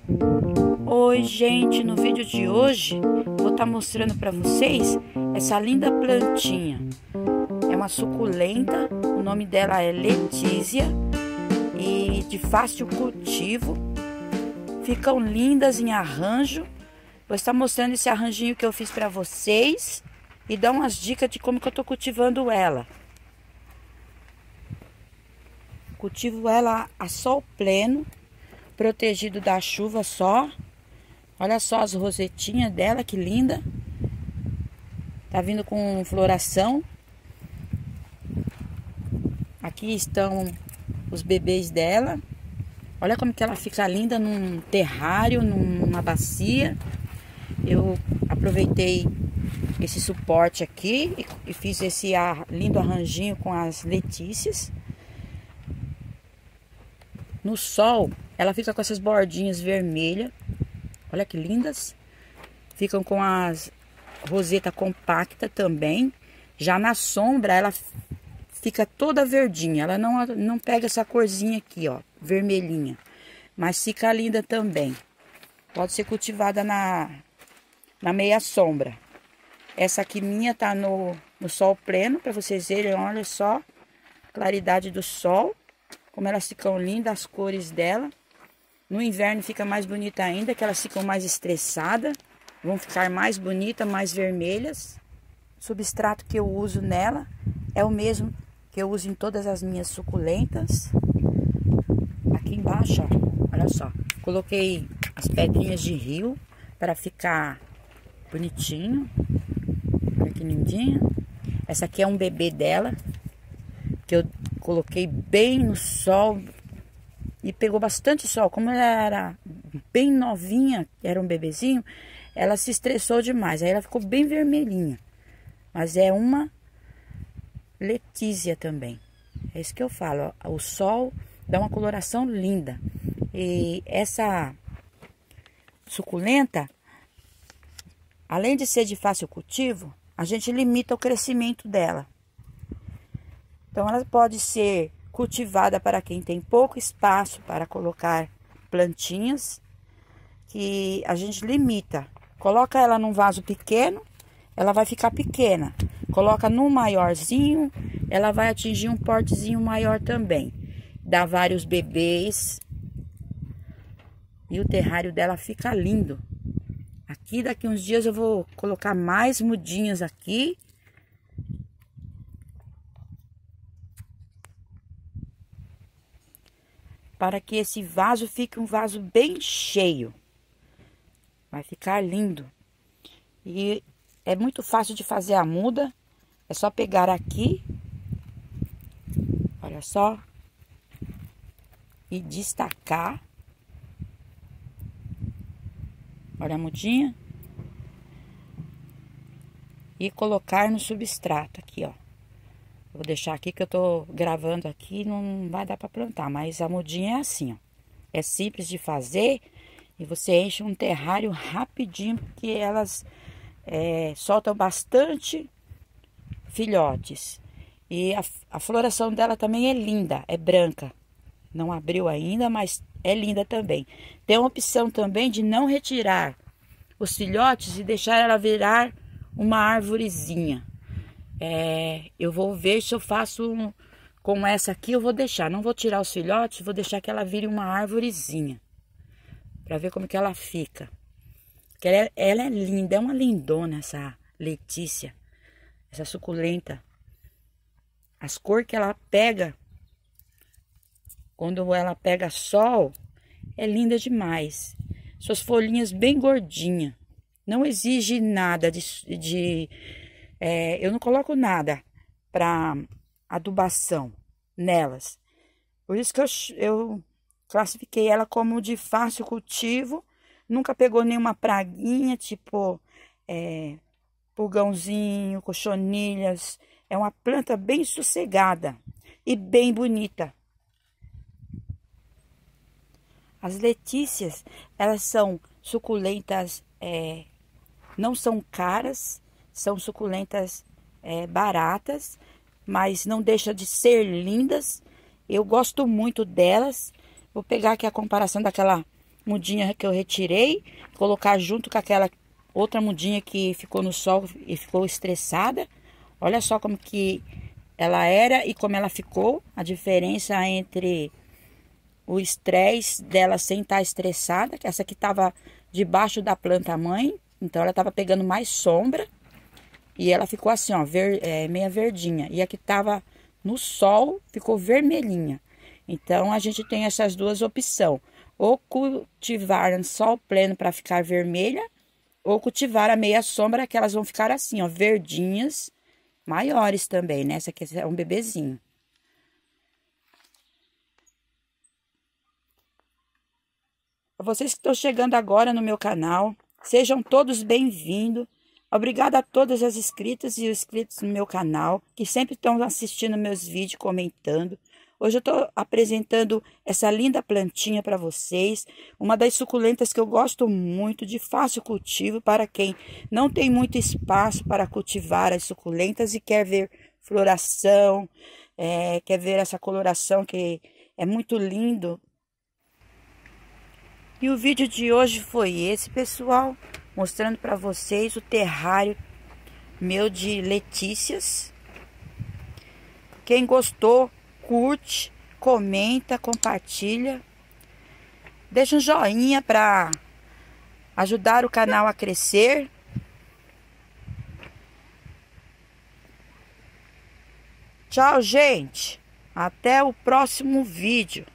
Oi gente, no vídeo de hoje vou estar mostrando para vocês essa linda plantinha. É uma suculenta, o nome dela é Letícia e de fácil cultivo. Ficam lindas em arranjo. Vou estar mostrando esse arranjinho que eu fiz para vocês e dar umas dicas de como que eu estou cultivando ela. Cultivo ela a sol pleno, protegido da chuva só. Olha só as rosetinhas dela, que linda. Tá vindo com floração. Aqui estão os bebês dela. Olha como que ela fica linda num terrário, numa bacia. Eu aproveitei esse suporte aqui e fiz esse lindo arranjinho com as letícias. No sol, ela fica com essas bordinhas vermelhas. Olha que lindas. Ficam com as roseta compacta também. Já na sombra, ela fica toda verdinha. Ela não pega essa corzinha aqui, ó, vermelhinha. Mas fica linda também. Pode ser cultivada na meia sombra. Essa aqui minha tá no sol pleno, para vocês verem. Olha só a claridade do sol. Como elas ficam lindas, as cores dela. No inverno fica mais bonita ainda, que elas ficam mais estressadas. Vão ficar mais bonitas, mais vermelhas. O substrato que eu uso nela é o mesmo que eu uso em todas as minhas suculentas. Aqui embaixo, ó, olha só. Coloquei as pedrinhas de rio para ficar bonitinho. Olha que lindinha. Essa aqui é um bebê dela, que eu coloquei bem no sol e pegou bastante sol. Como ela era bem novinha, era um bebezinho, ela se estressou demais. Aí ela ficou bem vermelhinha. Mas é uma Letícia também. É isso que eu falo, ó. O sol dá uma coloração linda. E essa suculenta, além de ser de fácil cultivo, a gente limita o crescimento dela. Então, ela pode ser cultivada para quem tem pouco espaço para colocar plantinhas, que a gente limita. Coloca ela num vaso pequeno, ela vai ficar pequena. Coloca num maiorzinho, ela vai atingir um portezinho maior também. Dá vários bebês. E o terrário dela fica lindo. Aqui, daqui uns dias eu vou colocar mais mudinhas aqui. Para que esse vaso fique um vaso bem cheio. Vai ficar lindo. E é muito fácil de fazer a muda. É só pegar aqui. Olha só. E destacar. Olha a mudinha. E colocar no substrato aqui, ó. Vou deixar aqui que eu tô gravando aqui, não vai dar para plantar, mas a mudinha é assim, ó. É simples de fazer e você enche um terrário rapidinho, porque elas soltam bastante filhotes. E a floração dela também é linda, é branca. Não abriu ainda, mas é linda também. Tem uma opção também de não retirar os filhotes e deixar ela virar uma arvorezinha. Eu vou ver se eu faço com essa aqui. Eu vou deixar, não vou tirar os filhotes, vou deixar que ela vire uma arvorezinha, para ver como que ela fica. Porque ela é linda, é uma lindona essa Letícia, essa suculenta. As cores que ela pega quando ela pega sol é linda demais. Suas folhinhas bem gordinhas, não exige nada eu não coloco nada para adubação nelas. Por isso que eu classifiquei ela como de fácil cultivo. Nunca pegou nenhuma praguinha, tipo pulgãozinho, cochonilhas. É uma planta bem sossegada e bem bonita. As letícias, elas são suculentas, não são caras. São suculentas baratas, mas não deixa de ser lindas. Eu gosto muito delas. Vou pegar aqui a comparação daquela mudinha que eu retirei, colocar junto com aquela outra mudinha que ficou no sol e ficou estressada. Olha só como que ela era e como ela ficou. A diferença entre o estresse dela sem estar estressada, que essa aqui estava debaixo da planta mãe, então ela estava pegando mais sombra. E ela ficou assim, ó, meia verdinha. E a que estava no sol ficou vermelhinha. Então, a gente tem essas duas opções. Ou cultivar no sol pleno para ficar vermelha, ou cultivar a meia sombra, que elas vão ficar assim, ó, verdinhas, maiores também, né? Essa aqui é um bebezinho. Para vocês que estão chegando agora no meu canal, sejam todos bem-vindos. Obrigada a todas as inscritas e os inscritos no meu canal, que sempre estão assistindo meus vídeos, comentando. Hoje eu estou apresentando essa linda plantinha para vocês. Uma das suculentas que eu gosto muito, de fácil cultivo, para quem não tem muito espaço para cultivar as suculentas e quer ver floração, quer ver essa coloração que é muito lindo. E o vídeo de hoje foi esse, pessoal, mostrando para vocês o terrário meu de letícias. Quem gostou, curte, comenta, compartilha. Deixa um joinha para ajudar o canal a crescer. Tchau, gente. Até o próximo vídeo.